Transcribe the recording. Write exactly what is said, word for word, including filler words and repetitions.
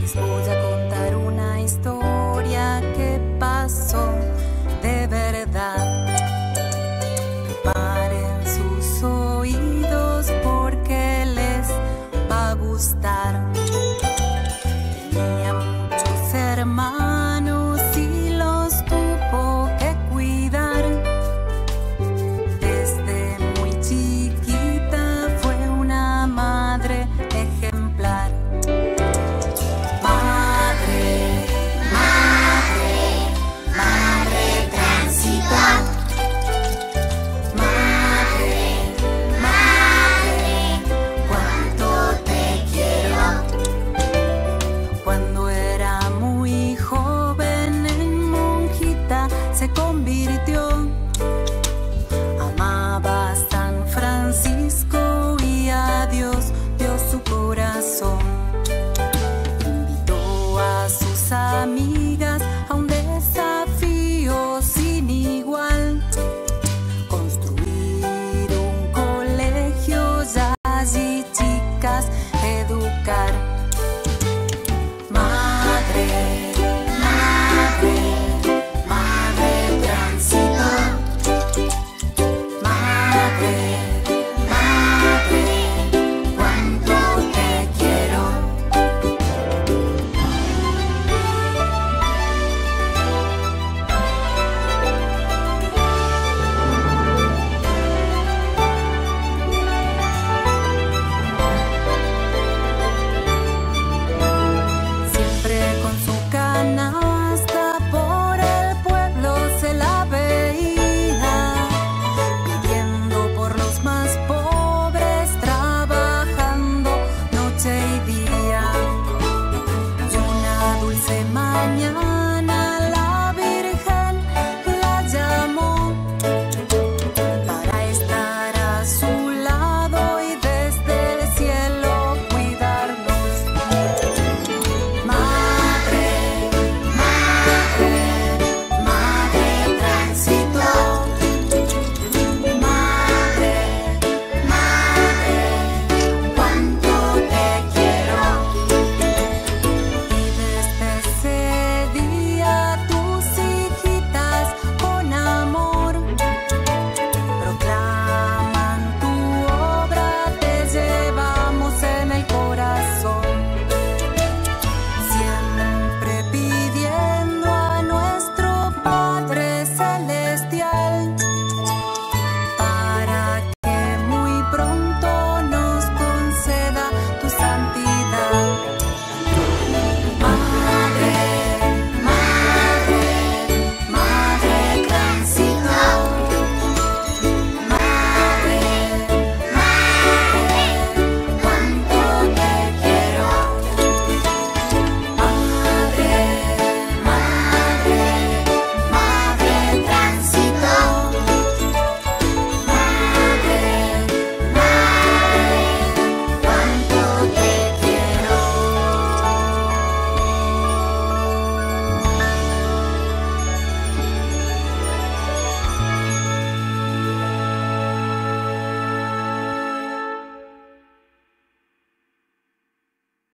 Les voy a contar una historia que pasó de verdad. Preparen sus oídos porque les va a gustar. Tenía muchos hermanos y los tuvo que cuidar. Desde muy chiquita fue una madre ejemplar. Madre, madre, madre Tránsito. Madre, madre, cuánto te quiero. Cuando era muy joven en monjita se convirtió. Amaba a San Francisco y a Dios dio su corazón. Invitó a sus amigas a un desafío sin igual: construir un colegio y allí chicas educar. Madre, madre, madre Tránsito. Madre, madre, cuánto te quiero. Siempre con su canasta por el pueblo se la veía, pidiendo por los más pobres, trabajando noche y día. Y una dulce mañana